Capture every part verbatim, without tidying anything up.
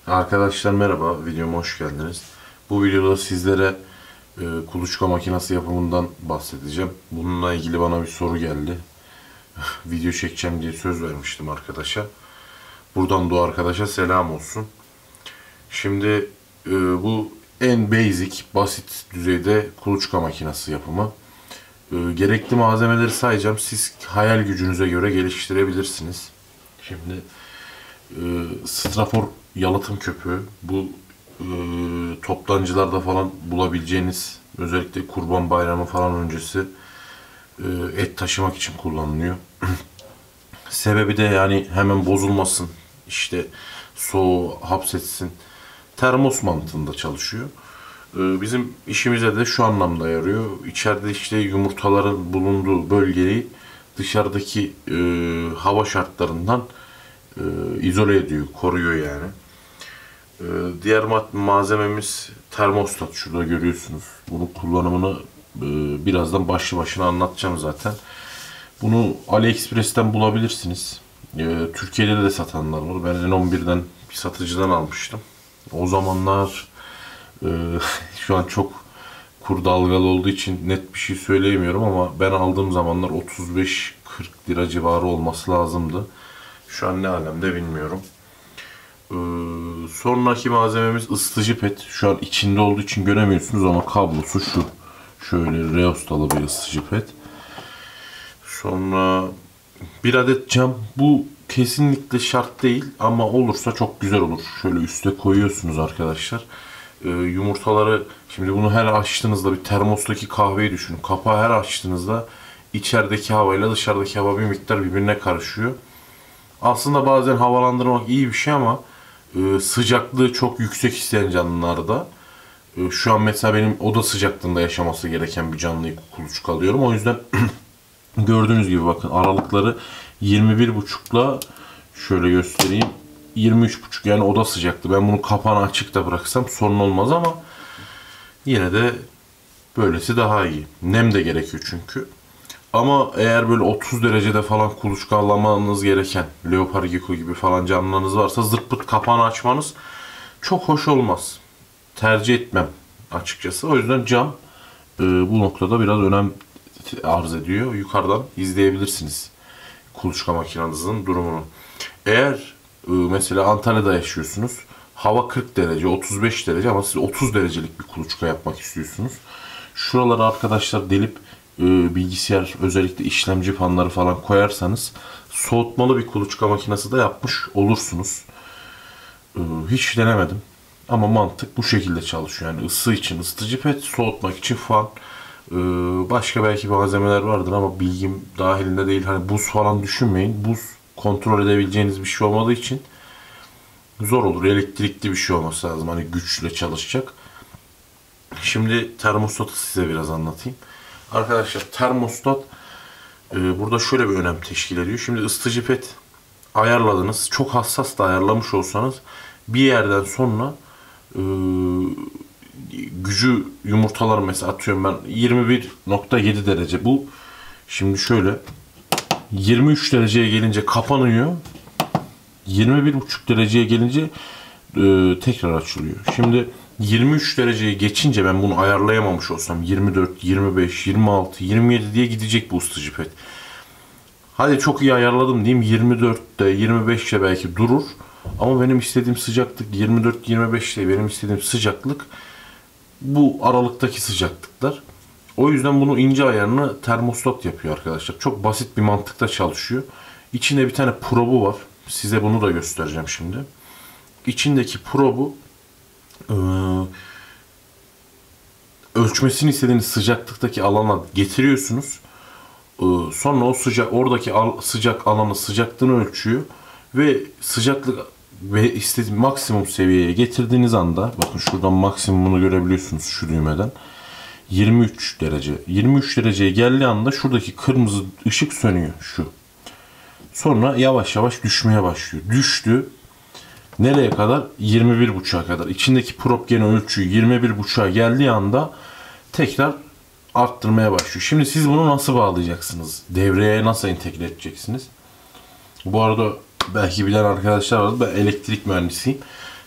Arkadaşlar merhaba, videoma hoş geldiniz. Bu videoda sizlere e, kuluçka makinesi yapımından bahsedeceğim. Bununla ilgili bana bir soru geldi. Video çekeceğim diye söz vermiştim arkadaşa. Buradan da o arkadaşa selam olsun. Şimdi e, bu en basic, basit düzeyde kuluçka makinesi yapımı. E, gerekli malzemeleri sayacağım. Siz hayal gücünüze göre geliştirebilirsiniz. Şimdi e, strafor yalıtım köpüğü. Bu e, toptancılarda falan bulabileceğiniz, özellikle Kurban Bayramı falan öncesi e, et taşımak için kullanılıyor. Sebebi de yani hemen bozulmasın, işte soğuğu hapsetsin. Termos mantığında çalışıyor. E, bizim işimize de şu anlamda yarıyor. İçeride işte yumurtaların bulunduğu bölgeyi dışarıdaki e, hava şartlarından e, izole ediyor, koruyor yani. E, diğer malzememiz termostat. Şurada görüyorsunuz. Bunun kullanımını e, birazdan başlı başına anlatacağım zaten. Bunu AliExpress'ten bulabilirsiniz. E, Türkiye'de de satanlar var. Ben N on birden bir satıcıdan almıştım. O zamanlar e, şu an çok kur dalgalı olduğu için net bir şey söyleyemiyorum ama ben aldığım zamanlar otuz beş kırk lira civarı olması lazımdı. Şu an ne alemde bilmiyorum. Ee, sonraki malzememiz ısıtıcı pet. Şu an içinde olduğu için göremiyorsunuz ama kablosu şu. Şöyle reostalı bir ısıtıcı pet. Sonra bir adet cam. Bu kesinlikle şart değil ama olursa çok güzel olur. Şöyle üste koyuyorsunuz arkadaşlar. Ee, yumurtaları, şimdi bunu her açtığınızda bir termostaki kahveyi düşünün. Kapağı her açtığınızda içerideki havayla dışarıdaki hava bir miktar birbirine karışıyor. Aslında bazen havalandırmak iyi bir şey ama e, sıcaklığı çok yüksek isteyen canlılarda, e, şu an mesela benim oda sıcaklığında yaşaması gereken bir canlıyı kuluçka alıyorum. O yüzden gördüğünüz gibi bakın aralıkları yirmi bir buçukla şöyle göstereyim, yirmi üç buçuk, yani oda sıcaklığı. Ben bunu kapağını açık da bıraksam sorun olmaz ama yine de böylesi daha iyi. Nem de gerekiyor çünkü. Ama eğer böyle otuz derecede falan kuluçkalamanız gereken leopar gecko gibi falan canlılarınız varsa zırt pırt kapağını açmanız çok hoş olmaz. Tercih etmem açıkçası. O yüzden cam e, bu noktada biraz önem arz ediyor. Yukarıdan izleyebilirsiniz kuluçka makinenizin durumunu. Eğer e, mesela Antalya'da yaşıyorsunuz. Hava kırk derece, otuz beş derece ama siz otuz derecelik bir kuluçka yapmak istiyorsunuz. Şuraları arkadaşlar delip bilgisayar, özellikle işlemci fanları falan koyarsanız soğutmalı bir kuluçka makinesi de yapmış olursunuz. Hiç denemedim ama mantık bu şekilde çalışıyor. Yani ısı için ısıtıcı pet, soğutmak için fan, başka belki malzemeler vardır ama bilgim dahilinde değil. Hani buz falan düşünmeyin. Buz kontrol edebileceğiniz bir şey olmadığı için zor olur. Elektrikli bir şey olması lazım. Hani güçle çalışacak. Şimdi termostatı size biraz anlatayım. Arkadaşlar termostat e, burada şöyle bir önem teşkil ediyor. Şimdi ısıtıcı pet ayarladınız. Çok hassas da ayarlamış olsanız bir yerden sonra e, gücü, yumurtalar mesela atıyorum ben yirmi bir nokta yedi derece bu. Şimdi şöyle yirmi üç dereceye gelince kapanıyor. yirmi bir buçuk dereceye gelince e, tekrar açılıyor. Şimdi yirmi üç dereceyi geçince ben bunu ayarlayamamış olsam yirmi dört, yirmi beş, yirmi altı, yirmi yedi diye gidecek bu ısıtıcı pet. Hadi çok iyi ayarladım diyeyim, yirmi dörtte, yirmi beşte belki durur. Ama benim istediğim sıcaklık yirmi dört yirmi beş değil. Benim istediğim sıcaklık bu aralıktaki sıcaklıklar. O yüzden bunu ince ayarını termostat yapıyor arkadaşlar. Çok basit bir mantıkta çalışıyor. İçinde bir tane probu var. Size bunu da göstereceğim şimdi. İçindeki probu Ee, ölçmesini istediğiniz sıcaklıktaki alana getiriyorsunuz. Ee, sonra o sıcak, oradaki al, sıcak alanı, sıcaklığını ölçüyor ve sıcaklık ve istediğiniz maksimum seviyeye getirdiğiniz anda, bakın şuradan maksimumunu görebiliyorsunuz şu düğmeden, yirmi üç derece. yirmi üç dereceye geldiği anda şuradaki kırmızı ışık sönüyor şu. Sonra yavaş yavaş düşmeye başlıyor. Düştü. Nereye kadar? yirmi bir buçuğa kadar. İçindeki prop gene ölçüyü yirmi bir buçuğa geldiği anda tekrar arttırmaya başlıyor. Şimdi siz bunu nasıl bağlayacaksınız? Devreye nasıl entegre edeceksiniz? Bu arada belki bilen arkadaşlar vardır. Ben elektrik mühendisiyim.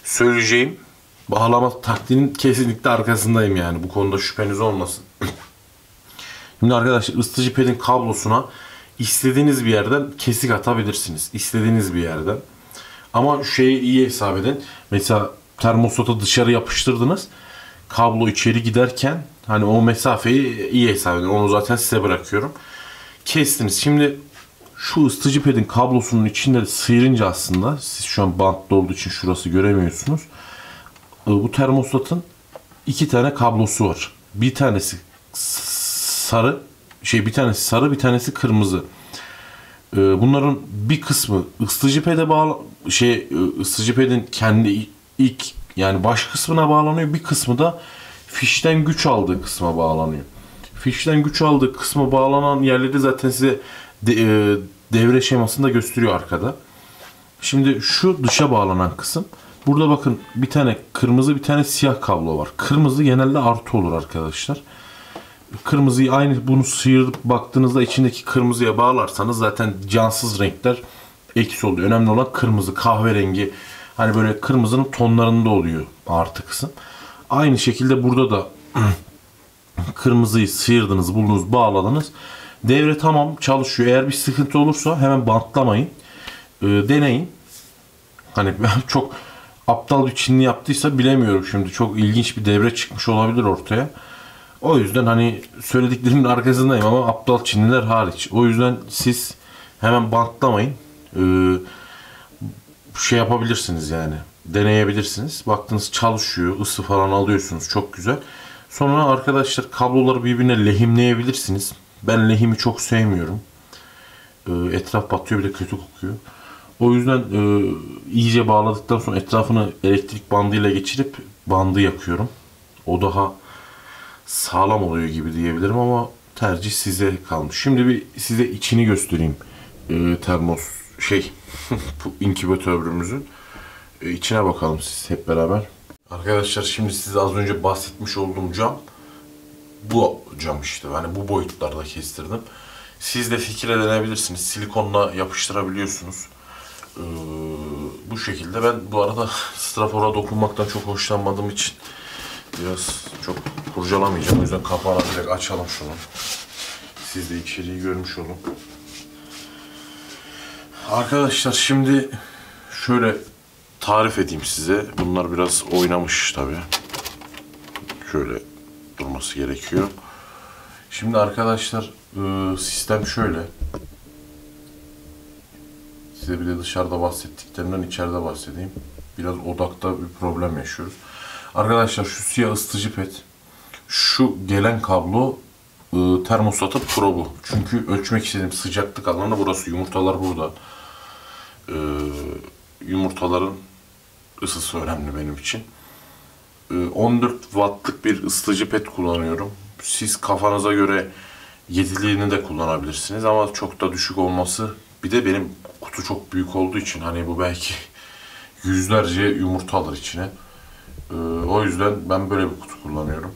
söyleyeceğim bağlama taktiğinin kesinlikle arkasındayım yani. Bu konuda şüpheniz olmasın. Şimdi arkadaşlar ısıtıcı pedin kablosuna istediğiniz bir yerden kesik atabilirsiniz. İstediğiniz bir yerden. Ama şeyi iyi hesap edin. Mesela termostatı dışarı yapıştırdınız. Kablo içeri giderken hani o mesafeyi iyi hesap edin. Onu zaten size bırakıyorum. Kestiniz. Şimdi şu ısıtıcı pedin kablosunun içinde sıyırınca aslında siz şu an bantlı olduğu için şurası göremiyorsunuz. Bu termostatın iki tane kablosu var. Bir tanesi sarı, şey bir tanesi sarı, bir tanesi kırmızı. Bunların bir kısmı ısıtıcı pede bağlı, şey ısıtıcı pedin kendi ilk yani baş kısmına bağlanıyor. Bir kısmı da fişten güç aldığı kısma bağlanıyor. Fişten güç aldığı kısma bağlanan yerleri zaten size de, e, devre şemasında gösteriyor arkada. Şimdi şu dışa bağlanan kısım. Burada bakın bir tane kırmızı bir tane siyah kablo var. Kırmızı genelde artı olur arkadaşlar. Kırmızıyı aynı bunu sıyırıp baktığınızda içindeki kırmızıya bağlarsanız zaten cansız renkler eksi oluyor. Önemli olan kırmızı, kahverengi, hani böyle kırmızının tonlarında oluyor artı kısım. Aynı şekilde burada da kırmızıyı sıyırdınız, buldunuz, bağladınız. Devre tamam çalışıyor. Eğer bir sıkıntı olursa hemen bantlamayın. E, deneyin. Hani çok aptal bir Çinli yaptıysa bilemiyorum şimdi. Çok ilginç bir devre çıkmış olabilir ortaya. O yüzden hani söylediklerimin arkasındayım ama aptal Çinliler hariç. O yüzden siz hemen bantlamayın. Ee, şey yapabilirsiniz yani. Deneyebilirsiniz. Baktınız çalışıyor. Isı falan alıyorsunuz. Çok güzel. Sonra arkadaşlar kabloları birbirine lehimleyebilirsiniz. Ben lehimi çok sevmiyorum. Ee, etraf batıyor bir de kötü kokuyor. O yüzden e, iyice bağladıktan sonra etrafını elektrik bandıyla geçirip bandı yakıyorum. O daha sağlam oluyor gibi diyebilirim ama tercih size kalmış. Şimdi bir size içini göstereyim. E, termos şey inkübatörümüzün e, içine bakalım siz hep beraber. Arkadaşlar şimdi size az önce bahsetmiş olduğum cam bu cam işte. Yani bu boyutlarda kestirdim. Siz de fikir edinebilirsiniz. Silikonla yapıştırabiliyorsunuz. Ee, bu şekilde. Ben bu arada strafora dokunmaktan çok hoşlanmadığım için biraz çok kurcalamayacağım. O yüzden kapağını direkt açalım şunu. Siz de içeriği görmüş olun. Arkadaşlar şimdi şöyle tarif edeyim size. Bunlar biraz oynamış tabii. Şöyle durması gerekiyor. Şimdi arkadaşlar sistem şöyle. Size bir de dışarıda bahsettiklerimden içeride bahsedeyim. Biraz odakta bir problem yaşıyoruz. Arkadaşlar şu siyah ısıtıcı pet, şu gelen kablo e, termostatı probu. Çünkü ölçmek istediğim sıcaklık alanı burası. Yumurtalar burada. E, yumurtaların ısısı önemli benim için. E, on dört wattlık bir ısıtıcı pet kullanıyorum. Siz kafanıza göre yediliğini de kullanabilirsiniz ama çok da düşük olması. Bir de benim kutu çok büyük olduğu için hani bu belki yüzlerce yumurta alır içine. Ee, o yüzden ben böyle bir kutu kullanıyorum.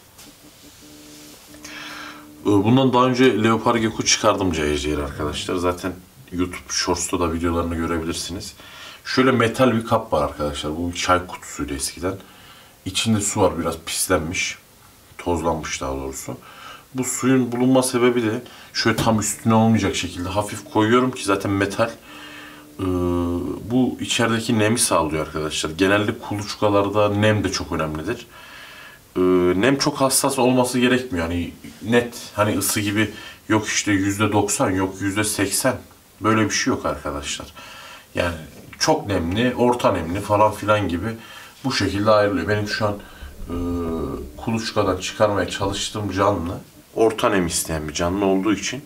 Ee, bundan daha önce Leopard Gecko çıkardım cayır cayır arkadaşlar. Zaten YouTube Shorts'ta da videolarını görebilirsiniz. Şöyle metal bir kap var arkadaşlar. Bu çay kutusuydu eskiden. İçinde su var, biraz pislenmiş. Tozlanmış daha doğrusu. Bu suyun bulunma sebebi de şöyle tam üstüne olmayacak şekilde hafif koyuyorum ki zaten metal. Ee, bu içerideki nemi sağlıyor arkadaşlar. Genelde kuluçkalarda nem de çok önemlidir. Ee, nem çok hassas olması gerekmiyor. Hani net hani ısı gibi yok işte yüzde doksan yok yüzde seksen böyle bir şey yok arkadaşlar. Yani çok nemli, orta nemli falan filan gibi bu şekilde ayrılıyor. Benim şu an e, kuluçkadan çıkarmaya çalıştığım canlı orta nem isteyen bir canlı olduğu için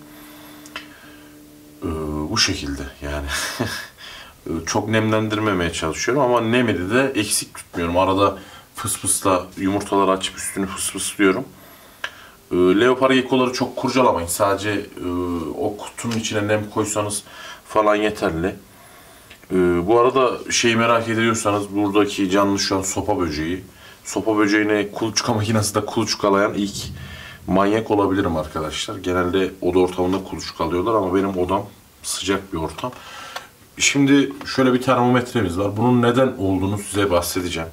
e, bu şekilde yani çok nemlendirmemeye çalışıyorum ama nemini de eksik tutmuyorum. Arada fısfısla yumurtaları açıp üstünü fısfıslıyorum. E, Leopard Gecko'ları çok kurcalamayın. Sadece e, o kutunun içine nem koysanız falan yeterli. E, bu arada şeyi merak ediyorsanız buradaki canlı şu an sopa böceği. Sopa böceğine kuluçka makinesinde kuluçkalayan ilk manyak olabilirim arkadaşlar. Genelde oda ortamında kuluçkalıyorlar ama benim odam sıcak bir ortam. Şimdi şöyle bir termometremiz var. Bunun neden olduğunu size bahsedeceğim.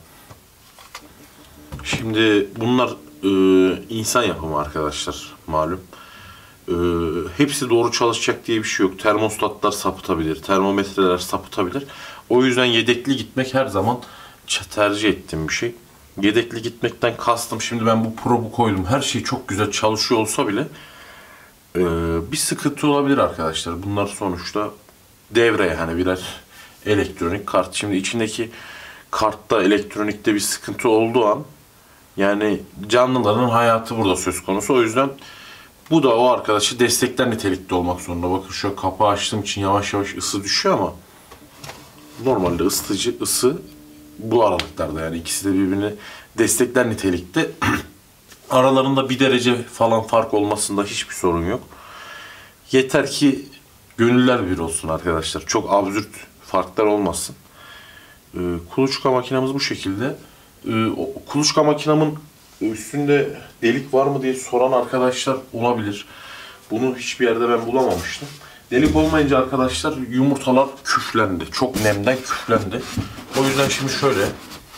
Şimdi bunlar e, insan yapımı arkadaşlar, malum. E, hepsi doğru çalışacak diye bir şey yok. Termostatlar sapıtabilir, termometreler sapıtabilir. O yüzden yedekli gitmek her zaman tercih ettiğim bir şey. Yedekli gitmekten kastım, şimdi ben bu probu koydum. Her şey çok güzel çalışıyor olsa bile e, bir sıkıntı olabilir arkadaşlar. Bunlar sonuçta devreye hani birer elektronik kart. Şimdi içindeki kartta, elektronikte bir sıkıntı olduğu an, yani canlıların hayatı burada söz konusu. O yüzden bu da o arkadaşı destekler nitelikte olmak zorunda. Bakın şu kapağı açtığım için yavaş yavaş ısı düşüyor ama normalde ısıtıcı, ısı bu aralıklarda, yani ikisi de birbirini destekler nitelikte. Aralarında bir derece falan fark olmasında hiçbir sorun yok. Yeter ki gönüller bir olsun arkadaşlar. Çok absürt farklar olmasın. Ee, kuluçka makinamız bu şekilde. Ee, o kuluçka makinamın üstünde delik var mı diye soran arkadaşlar olabilir. Bunu hiçbir yerde ben bulamamıştım. Delik olmayınca arkadaşlar yumurtalar küflendi. Çok nemden küflendi. O yüzden şimdi şöyle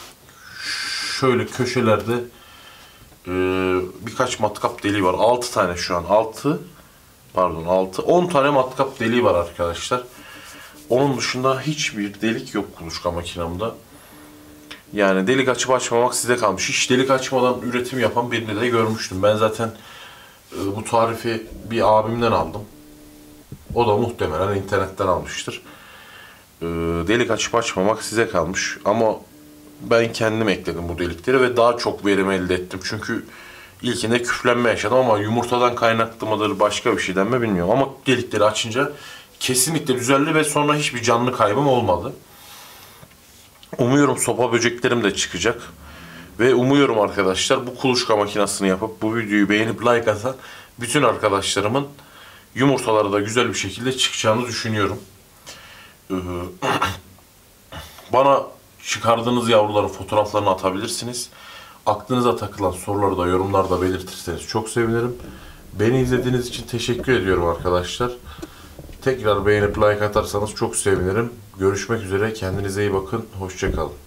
şöyle köşelerde e, birkaç matkap deliği var. altı tane şu an. altı pardon altı on tane matkap deliği var arkadaşlar. Onun dışında hiçbir delik yok kuluçka makinamda. Yani delik açıp açmamak size kalmış. Hiç delik açmadan üretim yapan birini de görmüştüm. Ben zaten e, bu tarifi bir abimden aldım. O da muhtemelen internetten almıştır. E, delik açıp açmamak size kalmış. Ama ben kendim ekledim bu delikleri ve daha çok verim elde ettim. Çünkü ilkinde küflenme yaşadım ama yumurtadan kaynaklı mıdır, başka bir şeyden mi bilmiyorum. Ama delikleri açınca kesinlikle düzeldi ve sonra hiçbir canlı kaybım olmadı. Umuyorum sopa böceklerim de çıkacak. Ve umuyorum arkadaşlar bu kuluçka makinesini yapıp bu videoyu beğenip like atan bütün arkadaşlarımın yumurtaları da güzel bir şekilde çıkacağını düşünüyorum. Ee, bana çıkardığınız yavruların fotoğraflarını atabilirsiniz. Aklınıza takılan soruları da yorumlarda belirtirseniz çok sevinirim. Beni izlediğiniz için teşekkür ediyorum arkadaşlar. Tekrar beğenip like atarsanız çok sevinirim. Görüşmek üzere. Kendinize iyi bakın. Hoşça kalın.